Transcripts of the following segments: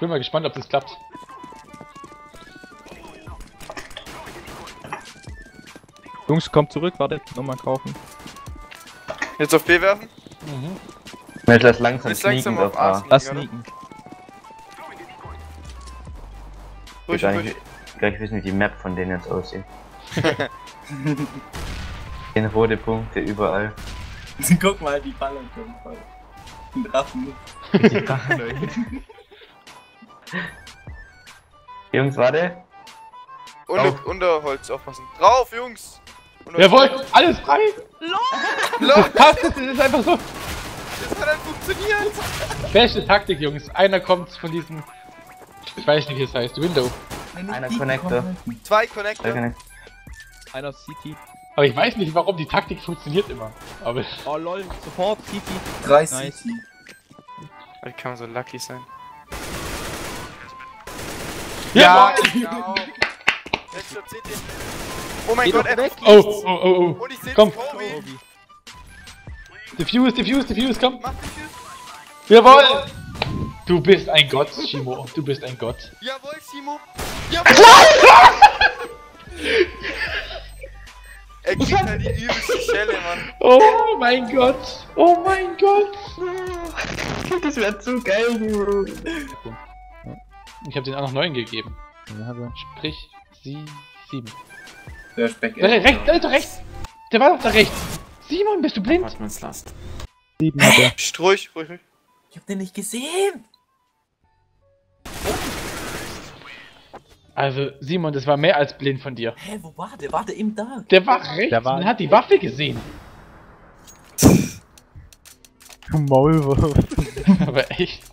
bin mal gespannt, ob das klappt. Jungs, kommt zurück, wartet, nochmal kaufen. Jetzt auf B werfen? Mhm. Jetzt lass langsam Jetzt langsam sneaken auf auf A A. sneaken, Lass oder? sneaken. Ruhig, ruhig. Gleich wissen, wie die Map von denen jetzt aussieht. Den rote Punkte überall. Guck mal, die Ballern kommen voll. Ein Raffen. Jungs, warte. Unter Holz aufpassen. Drauf, Jungs! Jawohl, alles frei! LOL! Passt, das ist einfach so. Das hat dann funktioniert! Beste Taktik, Jungs. Einer kommt von diesem, ich weiß nicht, wie es heißt, Window. Einer Connector. 2 Connector. Einer CT. Aber ich weiß nicht, warum die Taktik funktioniert immer. Aber Oh lol, sofort CT. 3 Nice. CT. Wie kann man so lucky sein? ja! Genau! Letzter CT. Oh mein Geh Gott, doch weg. Oh, oh, oh, oh. Und ich seh Komm. Kobe! Diffuse, komm! Mach dich jetzt! Jawohl! Du bist ein Gott, Shimo. Du bist ein Gott. Jawohl, Simo! Jawohl! Er kriegt halt die übelste Schelle, Mann. Oh mein Gott! Oh mein Gott! Das wäre zu geil, Bro. Ich habe den auch noch 9 gegeben. Ja, also. Sprich, 7. Der Speck. Rechts, da ist doch rechts! Der war doch da rechts! Simon, bist du blind? Hartmanns Last. 7 hat er. Psst, ruhig. Ich hab den nicht gesehen. Also, Simon, das war mehr als blind von dir. Hä, wo war der? War der eben da? Der war rechts, Der war- man hat die Waffe gesehen. Du Maulwurf. Aber echt.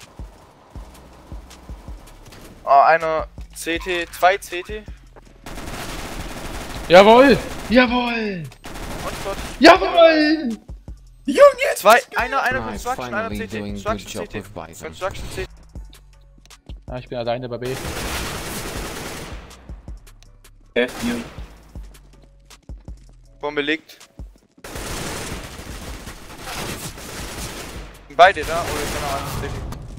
Oh, einer CT, 2 CT. Jawohl! Jawohl! Und Gott. Jawohl! Einer Nice, Construction, einer finally CT. doing good Construction job CT. with Bison. Construction CT. Ah, ich bin alleine bei B. Hier. Bombe liegt. Beide da, oder ist da noch einer CT?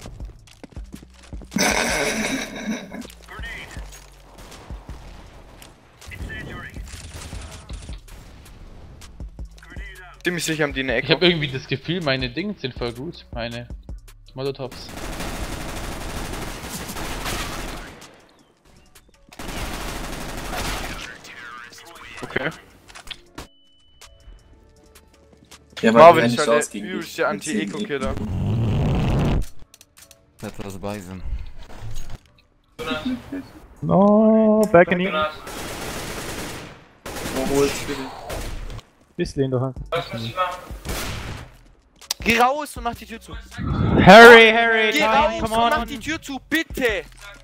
Ziemlich sicher haben die eine Ich Ecke. habe irgendwie das Gefühl, meine Dinge sind voll gut. Meine Molotovs. Okay. Ja, weil Marvin wir ist nicht halt so der ausgegen. übelste Anti-Eco-Killer. That was Bison. No, back in Wo holst du den? Bisschen doch. Geh raus und mach die Tür zu. Harry, Geh raus und mach die Tür zu, bitte!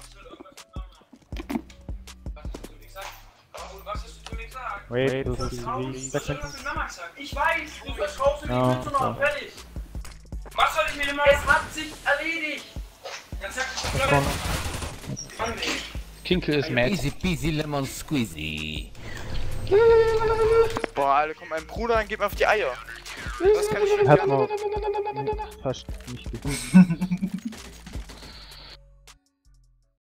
Wait, das ist Ich weiß, du verkaufst die Ja, Tür noch, fertig. Was soll ich mir denn machen? Es hat sich erledigt. Dann sag ich doch Mann, ey. Kinkel ist mad. Easy peasy lemon squeezy. Boah, Alter, kommt mein Bruder und geht mir auf die Eier. Das kann ich nicht Hat machen. man fast nicht gefunden.